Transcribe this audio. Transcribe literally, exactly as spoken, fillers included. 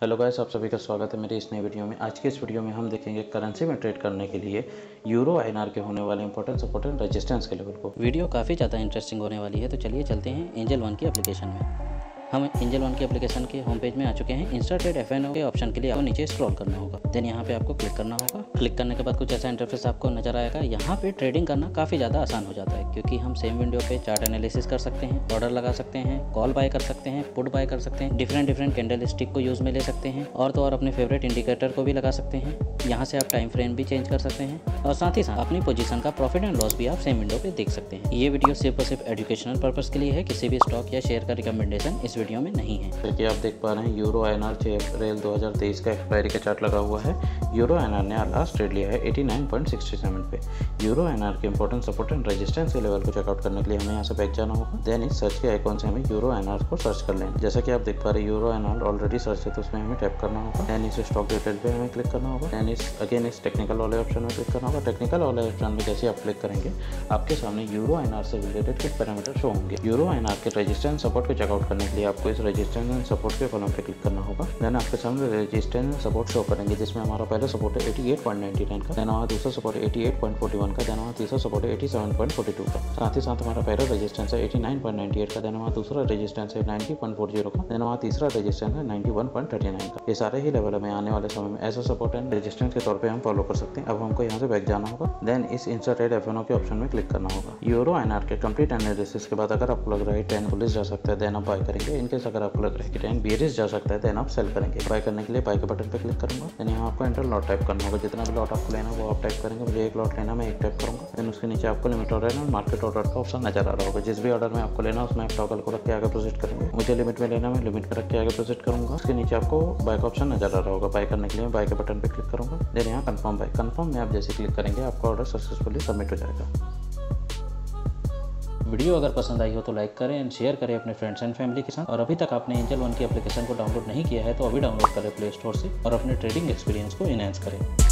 Hello guys, आप सभी का स्वागत है मेरी इस नई वीडियो में। आज के इस वीडियो में हम देखेंगे करेंसी में ट्रेड करने के लिए यूरो आईएनआर के होने वाले इंपॉर्टेंट सपोर्ट एंड रेजिस्टेंस के लेवल को। वीडियो काफ़ी ज़्यादा इंटरेस्टिंग होने वाली है, तो चलिए चलते हैं एंजल वन की एप्लीकेशन में। हम एंजल वन की एप्लीकेशन के होम पेज में आ चुके हैं। इंस्टा ट्रेड एफएनओ के ऑप्शन के लिए आपको नीचे स्क्रॉल करना होगा, देन यहाँ पे आपको क्लिक करना होगा। क्लिक करने के बाद कुछ ऐसा इंटरफेस आपको नजर आएगा। यहाँ पे ट्रेडिंग करना काफ़ी ज़्यादा आसान हो जाता है, क्योंकि हम सेम विंडो पे चार्ट एनालिसिस कर सकते हैं, ऑर्डर लगा सकते हैं, कॉल बाय कर सकते हैं, पुट बाय कर सकते हैं, डिफरेंट डिफरेंट कैंडल स्टिक को यूज़ में ले सकते हैं, और तो और अपने फेवरेट इंडिकेटर को भी लगा सकते हैं। यहाँ से आप टाइम फ्रेम भी चेंज कर सकते हैं, और साथ ही साथ अपनी पोजीशन का प्रॉफिट एंड लॉस भी आप सेम विंडो पे देख सकते हैं। ये वीडियो सिर्फ और सिर्फ एजुकेशनल पर्पस के लिए है, किसी भी स्टॉक या शेयर का रिकमेंडेशन इस वीडियो में नहीं है। देखिए, आप देख पा रहे हैं यूरो आईएनआर छह अप्रैल दो हज़ार तेईस का एक्सपायरी का चार्ट लगा हुआ है। यूरो आईएनआर ने लास्ट ट्रेड लिया है नवासी पॉइंट सिक्स सेवन पे। यूरो आईएनआर के इंपॉर्टेंट सपोर्ट एंड रेजिस्टेंस के लेवल को चेकआउट करने के लिए हमें यहाँ से बैक जाना होगा। देन इस सर्च के आइकॉन से हमें यूरो आईएनआर को सर्च कर लें। जैसा कि आप देख पा रहे हैं यूरो आईएनआर ऑलरेडी सर्च है, तो उसमें हमें टैप करना होगा। देन इस स्टॉक डिटेल पे हमें क्लिक करना होगा। देन इस अगेन इस टेक्निकल वाले ऑप्शन में क्लिक करना होगा। टेक्निकल वाले ऑप्शन में जैसे आप क्लिक करेंगे, आपके सामने यूरो आईएनआर से रिलेटेड कुछ पैरामीटर शो होंगे। यूरो आईएनआर के रेजिस्टेंस सपोर्ट को चेकआउट करने के लिए आपको इस रेजिस्टेंस एंड सपोर्ट के कॉलम पे क्लिक करना होगा। देन आपके सामने रेजिस्टेंस सपोर्ट शो करेंगे, जिसमें हमारा पहला सपोर्ट है अठासी पॉइंट नब्बे का, देन हमारा दूसरा सपोर्ट है अठासी पॉइंट इकतालीस का, देन हमारा तीसरा सपोर्ट है सत्तासी पॉइंट बयालीस का। साथ ही साथ हमारा पहला रेजिस्टेंस है नवासी पॉइंट अट्ठानवे का, देन हमारा दूसरा रेजिस्टेंस है नब्बे पॉइंट चालीस का, देन हमारा तीसरा रेजिस्टेंस है इक्यानवे पॉइंट उनतीस का। ये सारे ही लेवल हमें आने वाले समय में ऐसा सपोर्ट एंड रेजिस्टेंस के तौर पे हम फॉलो कर सकते हैं। अब हमको यहाँ से बैक जाना होगा। देन इस इंस्टा ट्रेड एफएनओ के ऑप्शन में क्लिक करना होगा। यूरो आईएनआर के कंप्लीट एनालिसिस के बाद अगर आपको लग रहा है टेन बुलिश जा सकता है, देन आप बाय करेंगे। इनकेस अगर आपको लग रहा है कि टेन बेरिश जा सकता है, देन आप सेल करेंगे। बाय करने के लिए बाय के बटन पे क्लिक करूंगा। देन यहाँ आपको एंटर लॉट टाइप करना होगा। जितना भी लॉट आपको लेना है वो आप टाइप करेंगे। मुझे एक लॉट लेना, मैं एक टाइप करूंगा। देन उसके नीचे आपको लिमिट ऑर्डर और मार्केट ऑर्डर का ऑप्शन नजर आ रहा होगा। जिस भी ऑर्डर में आपको लेना उसमें आप टॉगल को रख के आगे प्रोसीड करेंगे। मुझे लिमिट में लेना, मैं लिमिट में रख के आगे प्रोसीड करूंगा। उसके नीचे आपको बाय का ऑप्शन नजर आ रहा होगा। बाय करने के लिए बाय के बटन पे क्लिक करूंगा। देन यहाँ कंफर्म बाय, कंफर्म में आप जैसे क्लिक करेंगे आपका ऑर्डर सक्सेसफुली सबमिट हो जाएगा। वीडियो अगर पसंद आई हो तो लाइक करें एंड शेयर करें अपने फ्रेंड्स एंड फैमिली के साथ। और अभी तक आपने एंजल वन की एप्लीकेशन को डाउनलोड नहीं किया है तो अभी डाउनलोड करें प्ले स्टोर से और अपने ट्रेडिंग एक्सपीरियंस को इनहेंस करें।